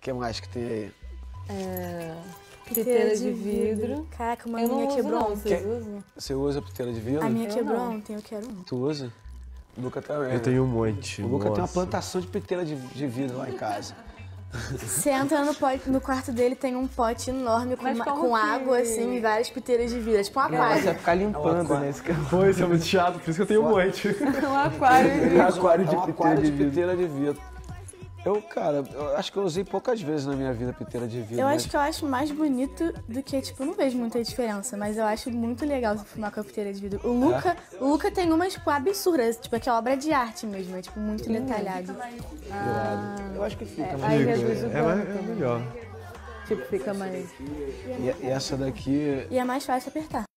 que mais que tem aí? Piteira de vidro. Caraca, uma Eu não minha uso quebrou não, ontem. vocês usam? Você usa piteira de vidro? A minha Eu quebrou não. ontem, eu quero um. Tu usa? O Luca também. Eu tenho um monte. O Luca tem uma nossa. plantação de piteira de vidro lá em casa. Você entra no quarto dele, tem um pote enorme Mas como com que- água, assim, e várias piteiras de vidro. É tipo um Você aquário. vai ficar limpando, né? Pô, isso é muito chato, por isso que eu tenho um monte. Um aquário de Aquário de É um aquário de vidro. piteira de vidro. Eu acho que eu usei poucas vezes na minha vida piteira de vidro. Eu né? acho que eu acho mais bonito do que, tipo, eu não vejo muita diferença, mas eu acho muito legal você fumar com a piteira de vidro. O Luca tem umas, tipo, absurdas, tipo, que é obra de arte mesmo, é, tipo, muito detalhado. Eu acho que fica, mas... Aí reduz o É dano. melhor. Tipo, fica mais... E essa daqui E é mais fácil apertar.